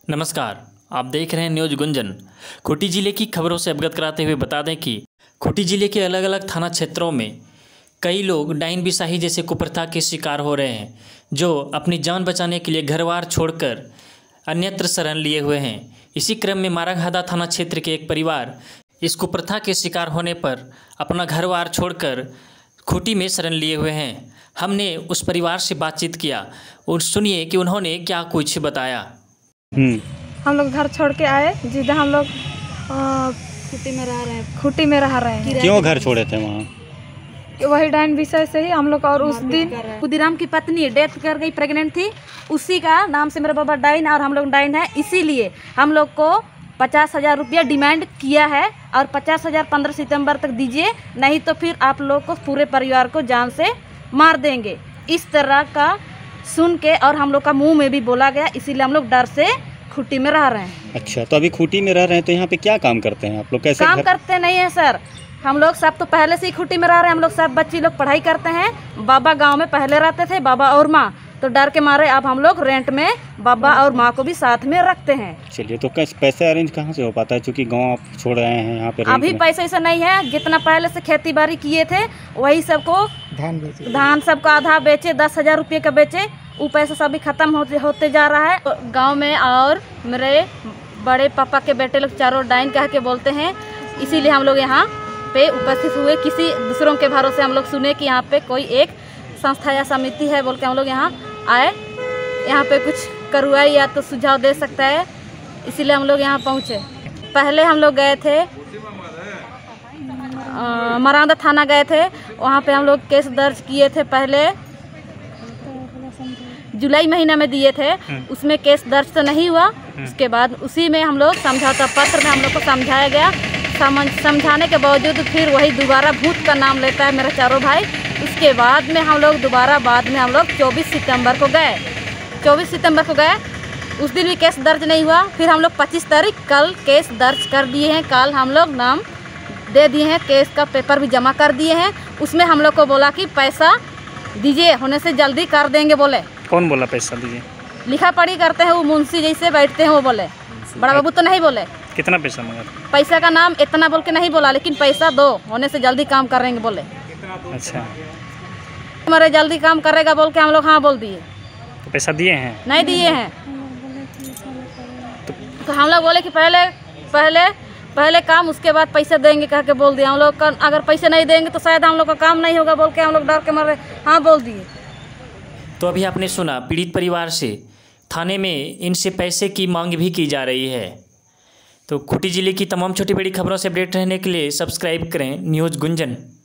नमस्कार, आप देख रहे हैं न्यूज गुंजन। खूंटी जिले की खबरों से अवगत कराते हुए बता दें कि खूंटी जिले के अलग अलग थाना क्षेत्रों में कई लोग डायन बिसाही जैसे कुप्रथा के शिकार हो रहे हैं, जो अपनी जान बचाने के लिए घरवार छोड़कर अन्यत्र शरण लिए हुए हैं। इसी क्रम में मारंगहादा थाना क्षेत्र के एक परिवार इस कुप्रथा के शिकार होने पर अपना घरवार छोड़कर खूंटी में शरण लिए हुए हैं। हमने उस परिवार से बातचीत किया और सुनिए कि उन्होंने क्या कुछ बताया। हम लोग घर छोड़ के आए जिधर हम लोग खूंटी में रह रहे हैं। क्यों घर छोड़े थे वहाँ? वही डायन विषय से ही हम लोग। और उस दिन खुदीराम की पत्नी डेथ कर गई, प्रेग्नेंट थी, उसी का नाम से मेरा बाबा डायन और हम लोग डायन है। इसीलिए हम लोग को 50,000 रुपया डिमांड किया है और 50,000 15 सितंबर तक दीजिए, नहीं तो फिर आप लोग को पूरे परिवार को जान से मार देंगे। इस तरह का सुन के और हम लोग का मुंह में भी बोला गया, इसीलिए हम लोग डर से खूंटी में रह रहे हैं। अच्छा, तो अभी खूंटी में रह रहे हैं तो यहाँ पे क्या काम करते हैं आप लोग? कैसे काम करते नहीं है सर, हम लोग सब तो पहले से ही खूंटी में रह रहे हैं। हम लोग सब बच्ची लोग पढ़ाई करते हैं। बाबा गांव में पहले रहते थे, बाबा और माँ, तो डर के मारे अब हम लोग रेंट में बाबा और माँ को भी साथ में रखते हैं। चलिए, तो कैसे पैसे अरेंज कहाँ से हो पाता है, क्योंकि गांव आप छोड़ रहे हैं यहाँ पे? अभी पैसे ऐसा नहीं है, जितना पहले से खेती बाड़ी किए थे वही सबको धान सबको आधा बेचे, 10,000 रुपये का बेचे, वो पैसा सभी खत्म होते जा रहा है। गांव में और मेरे बड़े पापा के बेटे लोग चारों डायन कह के बोलते हैं, इसीलिए हम लोग यहाँ पे उपस्थित हुए। किसी दूसरों के भरोसे हम लोग सुने कि यहाँ पे कोई एक संस्था या समिति है बोल के हम लोग यहाँ आए, यहाँ पे कुछ करवाई या तो सुझाव दे सकता है, इसीलिए हम लोग यहाँ पहुँचे। पहले हम लोग गए थे मारंगहादा थाना गए थे, वहाँ पे हम लोग केस दर्ज किए थे। पहले जुलाई महीना में दिए थे, उसमें केस दर्ज तो नहीं हुआ। उसके बाद उसी में हम लोग समझौता पत्र में हम लोग को समझाया गया। समझाने के बावजूद फिर वही दोबारा भूत का नाम लेता है मेरा चारों भाई। उसके बाद में हम लोग दोबारा बाद में हम लोग 24 सितंबर को गए। 24 सितंबर को गए, उस दिन भी केस दर्ज नहीं हुआ। फिर हम लोग 25 तारीख कल केस दर्ज कर दिए हैं। कल हम लोग नाम दे दिए हैं, केस का पेपर भी जमा कर दिए हैं। उसमें हम लोग को बोला कि पैसा दीजिए, होने से जल्दी कर देंगे बोले। कौन बोला पैसा दीजिए? लिखा पढ़ी करते हैं वो मुंशी जैसे बैठते हैं वो बोले, बड़ा बाबू तो नहीं बोले। कितना पैसा मांगा? पैसा का नाम इतना बोल के नहीं बोला, लेकिन पैसा दो, होने से जल्दी काम करेंगे बोले। अच्छा, हमारे जल्दी काम करेगा बोल के हम लोग हाँ बोल दिए। तो पैसा दिए हैं? नहीं दिए हैं। तो हम लोग बोले कि पहले काम, उसके बाद पैसा देंगे कह के बोल दिया। हम लोग का अगर पैसे नहीं देंगे तो शायद हम लोग का काम नहीं होगा बोल के हम लोग डर के मारे हाँ बोल दिए। तो अभी आपने सुना, पीड़ित परिवार से थाने में इनसे पैसे की मांग भी की जा रही है। तो खूंटी जिले की तमाम छोटी बड़ी खबरों से अपडेट रहने के लिए सब्सक्राइब करें न्यूज़ गुंजन।